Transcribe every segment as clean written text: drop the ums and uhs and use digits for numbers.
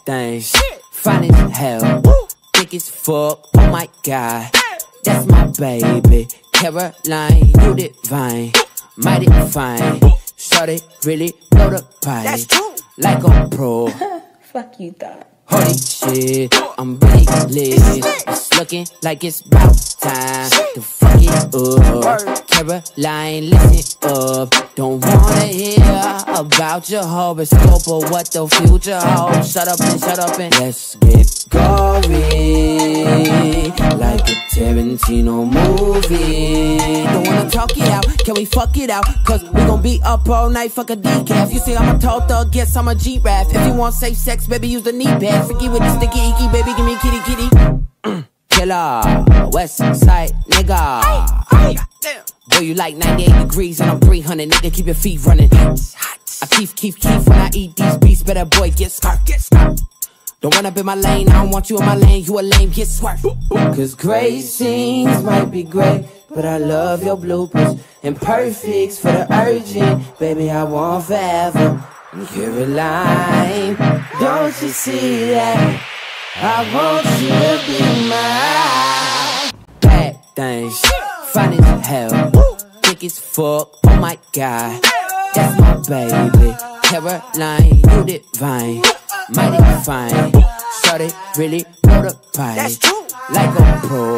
thing, fine as hell, thick as fuck, oh my god. That's my baby, Caroline, you divine, mighty fine. Shawty really blow the pipe, like a pro. Fuck you thought. Holy shit, I'm really lit. It's looking like it's about time to fuck it up. Caroline, listen up. Don't wanna hear about your horoscope or what the future holds. Shut up and let's get gory, like a Tarantino movie. Don't wanna talk it out, can we fuck it out? Cause we gon' be up all night, fuck a decaf. You say I'm a tall thug, guess I'm a G-raffe. If you want safe sex, baby, use the knee pad. Freaky with the sticky icky, baby, give me kitty kitty. Killa, westside nigga. Boy, you like 98 degrees and I'm 300, nigga, keep your feet running. I keef when I eat these beats, better boy, get scurred. Don't run up in my lane, I don't want you in my lane, you a lame, get swerved. Cause great scenes might be great, but I love your bloopers. Imperfects for the urgent, baby, I want forever. Caroline, don't you see that? I want you to be mine. Bad things, fine as hell, thick as fuck, oh my god. That's my baby, Caroline, you divine, mighty fine. Shawty really blow the pipe, like a pro.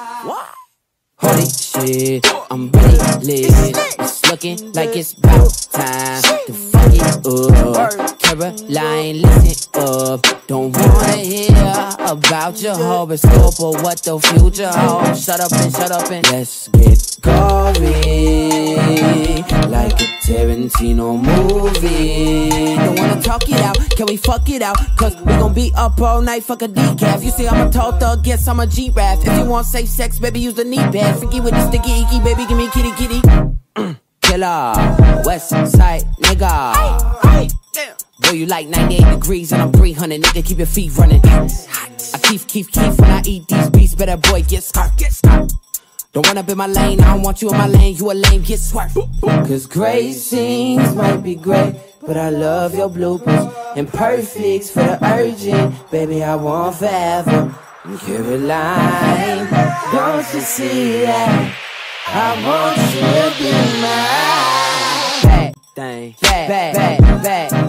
Holy shit, I'm really lit. It's looking like it's about time to fuck it up. Caroline, listen up. Don't wanna hear about your horoscope or what the future holds. Shut up and let's get gory, like a Tarantino movie. Don't wanna talk it out, can we fuck it out? Cause we gon' be up all night, fuck a decaf. You say I'm a tall thug, guess I'm a G-raffe. If you want safe sex, baby, use the knee pad. Freaky with the sticky icky, baby, give me kitty kitty. Killa, westside nigga. Boy, you like 98 degrees and I'm 300, nigga, keep your feet running. I keef when I eat these beats, better boy, get scurred. Don't run up in my lane, I don't want you in my lane, you a lame, get swerved. Cause great scenes might be great, but I love your bloopers. Imperfects for the urgent, baby, I want forever. Caroline, don't you see that? I want you to be mine. Bad thing, bad.